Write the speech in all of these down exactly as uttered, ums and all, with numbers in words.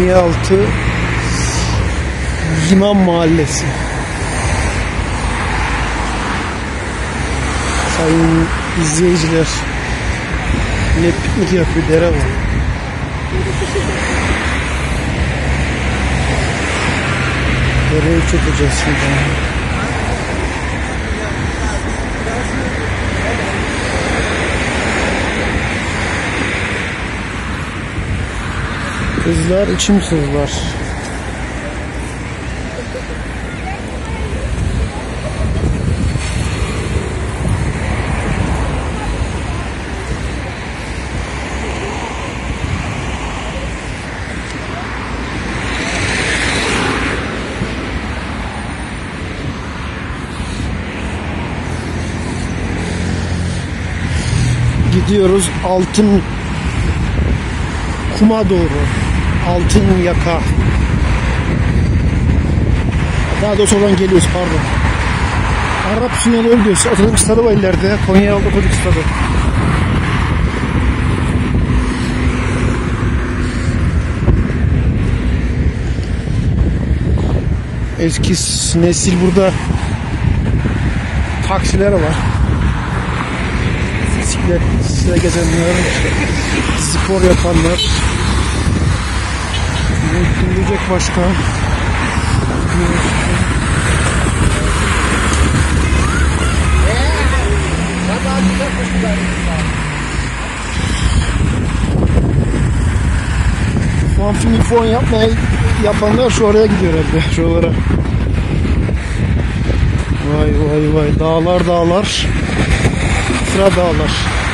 Konyaaltı Liman Mahallesi. Sayın izleyiciler, ne piknik yapıyor, dere var. Dereyi çekeceğiz şimdi. Kızlar içim sızlar. Gidiyoruz Altın Kum'a doğru. Altın Yaka. Daha doğrusu oradan geliyoruz, pardon. Arap Süney'e doğru gidiyoruz. Otobüs stadı var ileride. Konyaaltı otobüs stadı. Eski nesil burada taksiler var. Bisikletle gezenler, spor yapanlar. Ne diyecek başka? Fanfini fon yapmaya yapanlar şu oraya gidiyor herhalde, şuralara. Vay vay vay, dağlar dağlar, sıra dağlar.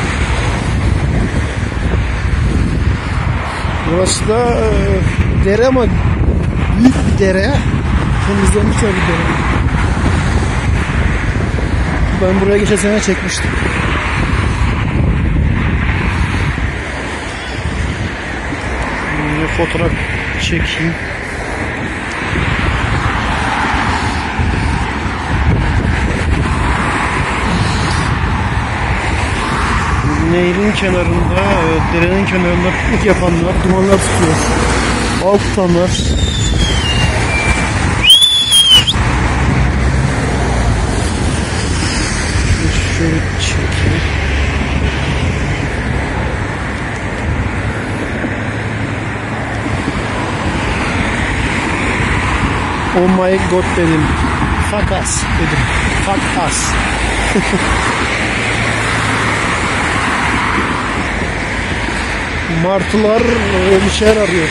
Burası da e, dere ama büyük bir dere. Temizlenmiş bir dere. Ben buraya geçen sene çekmiştim. Bir fotoğraf çekeyim. Nehrin kenarında, derenin kenarında piknik yapanlar, dumanlar tutuyor. Av tutanlar. Şöyle çekeyim. Oh my god dedim. Fuck us dedim. Fuck us. Martılar bir şeyler arıyor.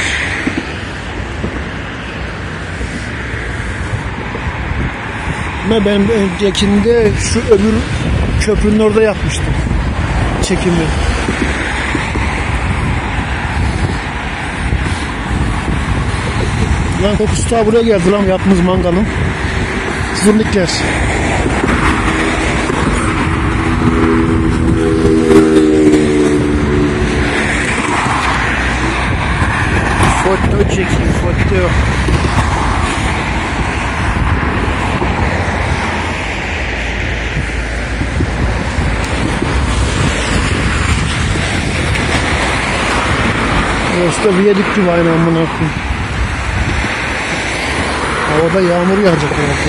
Ama ben öncekinde şu öbür köprünün orada yapmıştım çekimi. Lan kokusu ta buraya geldi lan, yaptığımız mangalın. Zırnıklar. Foto çekeyim, foto. Burası da viyadük gibi aynı amına koyayım. Havada yağmur yağacak herhalde.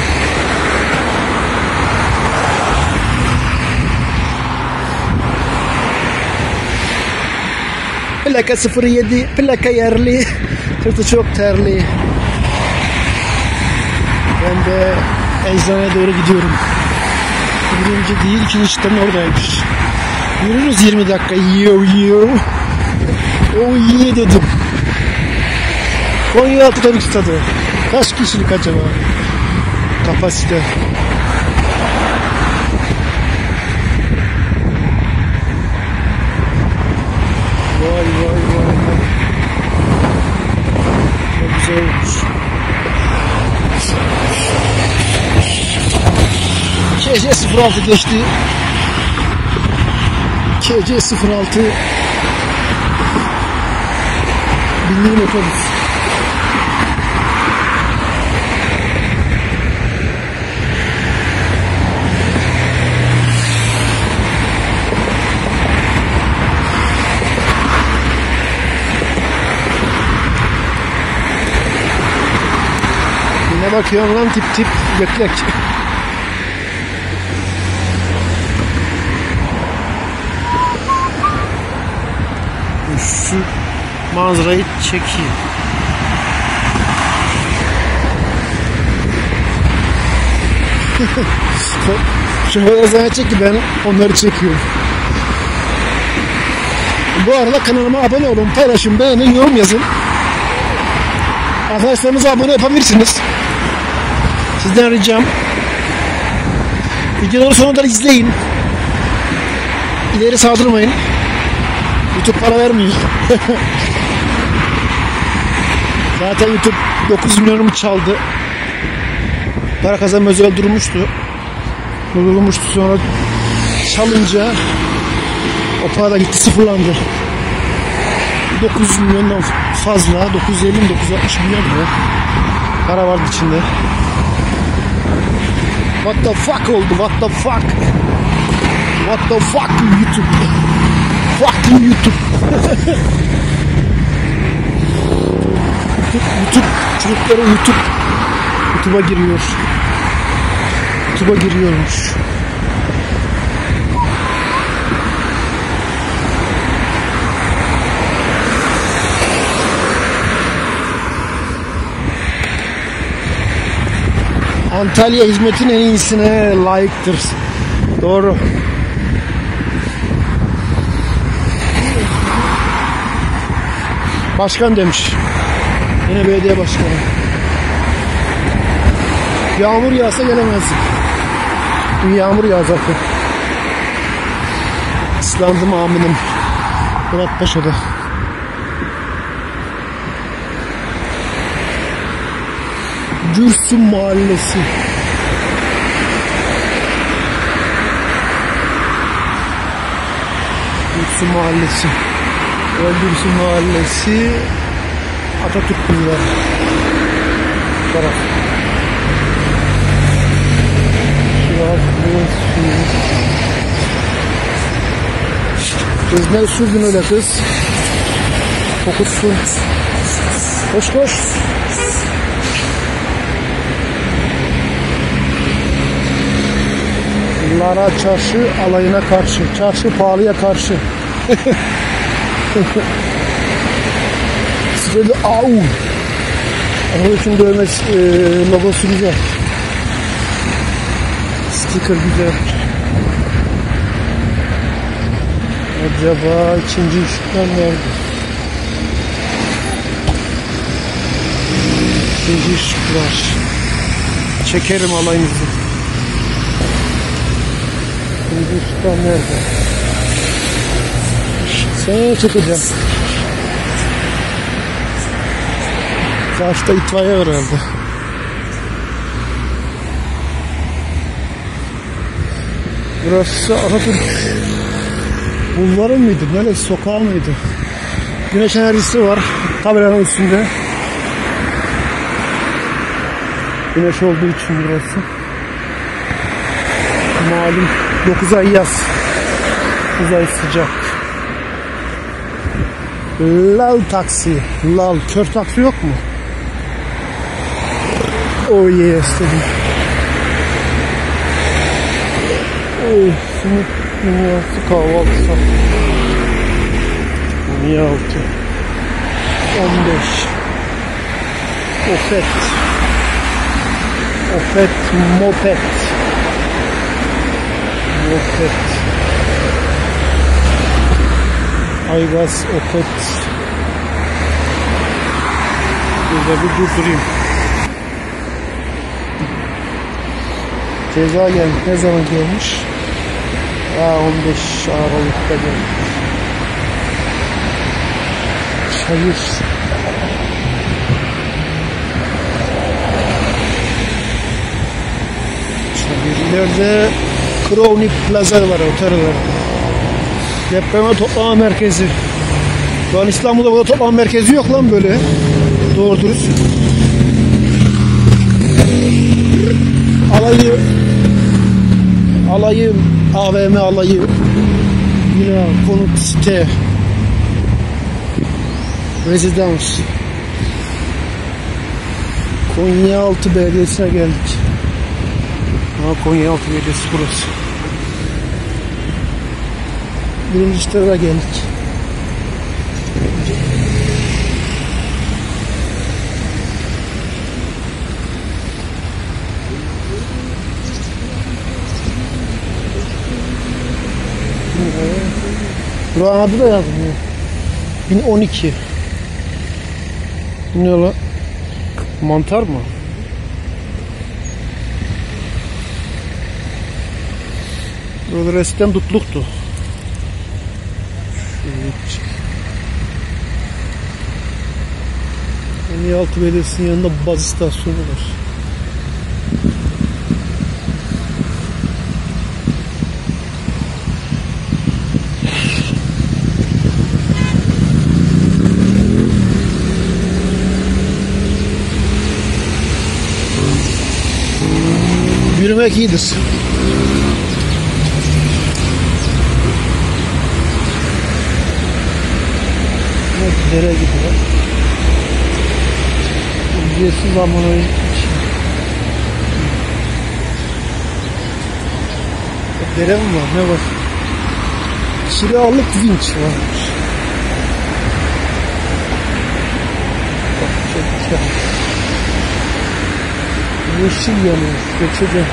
Plaka sıfır yedi, plaka yerli, sırtı çok terli. Ben de eczaneye doğru gidiyorum. Birinci değil, ikinci çıtanın oradaymış. Yürürüz yirmi dakika. Yo yo. O iyi dedim. Konyaaltı otobüs stadı. Kaç kişilik acaba? Kapasite. Vay vay vay. Çok güzel olmuş. K C sıfır altı geçti. K C sıfır altı bindiğim otobüs. bakıyorum lan, tip tip yak yak. Şu manzarayı çekeyim. Şöyle zaman çek ki ben onları çekiyorum. Bu arada kanalıma abone olun, paylaşın, beğenin, yorum yazın. Arkadaşlarınıza abone yapabilirsiniz. Sizden ricam, videoları sonuna kadar izleyin. İleri saldırmayın. YouTube para vermiyor. Zaten YouTube dokuz milyonumu çaldı. Para kazanma özel durmuştu. Durulmuştu, sonra çalınca o para da gitti, sıfırlandı. dokuz milyondan fazla, dokuz yüz elli dokuz yüz altmış milyon mu? Para vardı içinde. What the fuck oldu? What the fuck? What the fuck YouTube? Fuck you YouTube. YouTube, YouTube çocukları YouTube YouTube'a giriyor. YouTube'a giriyormuş. Antalya hizmetin en iyisine layıktır. Doğru. Başkan demiş. Yine belediye başkanı. Yağmur yağsa gelemezdik. Yağmur yağacaktı. Islandım aminim. Murat Paşa'da. Gürsün Mahallesi. Gürsün Mahallesi. Gürsün Mahallesi. Atatürk Bulvarı. Taraf. Kız ne sürdün öyle kız? Kokutsun. Koş koş. Lara çarşı alayına karşı. Çarşı pahalıya karşı. Sırada au. Onun için dövmesi e, logosu güzel. Sticker güzel. Acaba ikinci ışıklar nerede? İkinci ışıklar. Çekerim alayınızı. İkinci ışıklar nerede? Seni çekeceğim. Karşıda itfaiye var herhalde. Burası Atatürk Bulvarı mıydı? Böyle sokağı mıydı? Güneş enerjisi var tabelanın üstünde. Güneş olduğu için burası. Malum dokuz ay yaz. dokuz ay sıcak. Lal taksi. Lal. Kör taksi yok mu? Oh yes dedim. Oh, simit dünyası kahvaltısı. on altı. on beş. Ofet. Ofet moped. Moped. Aygaz Opet. Burada bir durdurayım. Ceza gelmiş. Ne zaman gelmiş? Aa, on beş Aralık'ta gelmiş. Çayır. Çayırlarda Crowley Plaza var, otel var. Depreme toplama merkezi. Şu an İstanbul'da burada toplama merkezi yok lan böyle. Doğru dürüst. Alayı Alayı A V M alayı. Yine konut site. Rezidans. Konyaaltı Belediyesi'ne geldik. Ha, Konyaaltı Belediyesi burası. Birinci çıtara geldik. Buranın adı da yazmıyor. bin on iki. Ne lan? Mantar mı? Burada eskiden dutluktu. Konyaaltı Belediyesi'nin yanında baz istasyonu var. Yürümek iyidir. Dere gidiyor. Ücretsiz amanoyu için. Dere mi var? Ne var? Kiralık vinç varmış. Çok güzel. Yeşil yanıyor. Geçeceğim.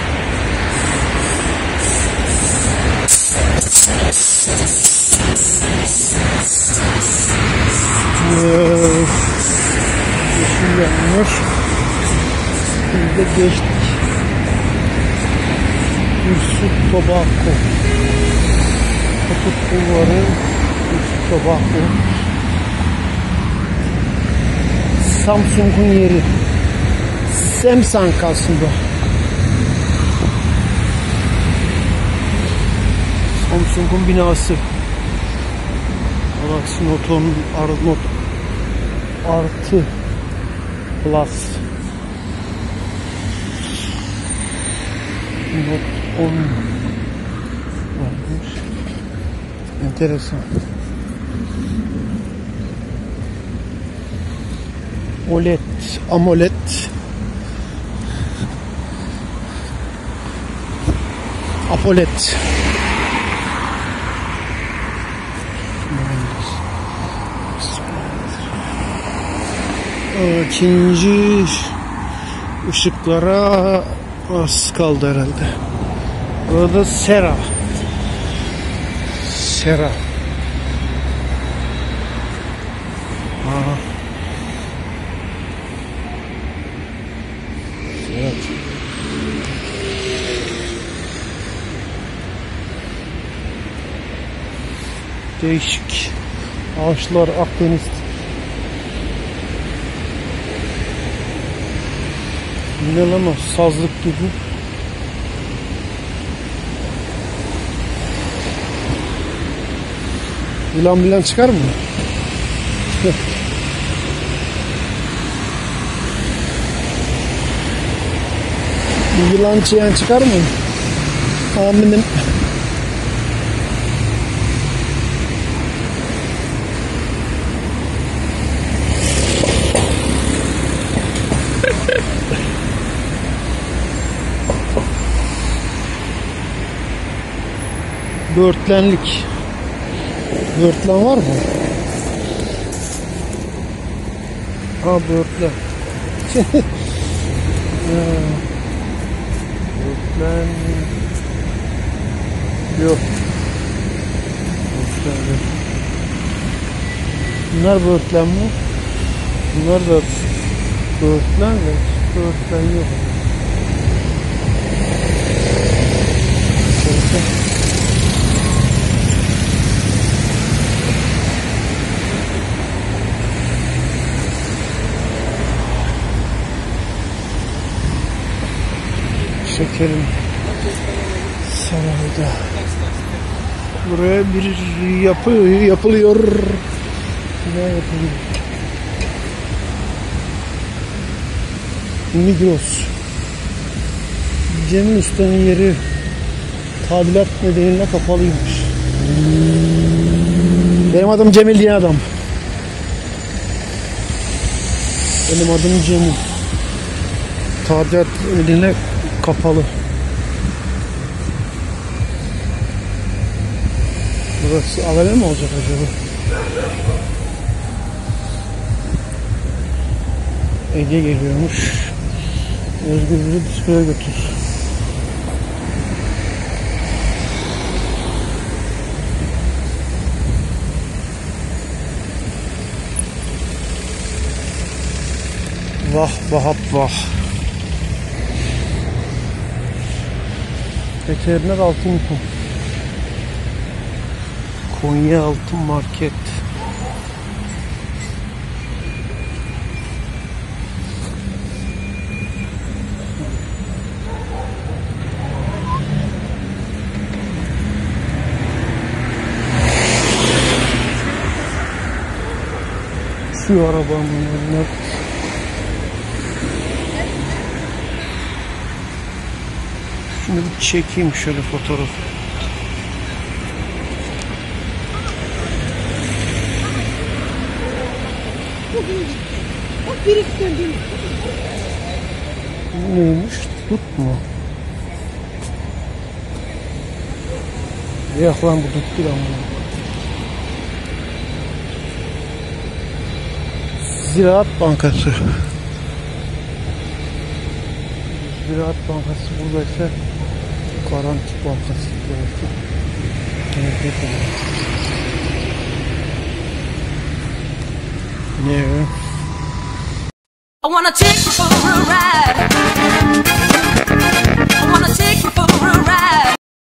Yeşil yanıyor. Biz de geçtik. Yusuf Tobacco. Kutup Bulvarı. Yusuf Tobacco. Samsung'un yeri. Samsung aslında. Samsung'un binası. Galaxy Note on Note artı Plus. Note on varmış. Enteresan. O L E D, AMOLED. APOLED. İkinci ışıklara az kaldı herhalde. Burada Sera. Sera. Aha. Evet. Değişik ağaçlar, Akdeniz. Ne lan o? Sazlık gibi. Yılan bilen çıkar mı? Yılan çiyen çıkar mı? Aminim. Böğürtlenlik. Böğürtlen var mı? Ha, böğürtlen. Böğürtlen yok. Böğürtlen yok. Bunlar böğürtlen mi? Bunlar da böğürtlen mi? Böğürtlen yok. Şekerim sarayda. Buraya bir yapı yapılıyor. Ne yapılıyor? Migros. Cemil Usta'nın yeri tadilat nedeniyle kapalıymış. Benim adım Cemil diye adam. Benim adım Cemil. Tadilat nedeniyle kapalı. Burası A V M mi olacak acaba? Ege geliyormuş. Özgür bizi diskoya götür. Vah vah vah. Veteriner Altın Konya Altın Market. Şu arabamın önüne şunu bir çekeyim şöyle fotoğraf. Neymiş? Dut mu? Yok lan bu dut değil ama. Ziraat Bankası. Ziraat Bankası buradaysa Garanti Bankası belki. Ne? I wanna take you for a ride.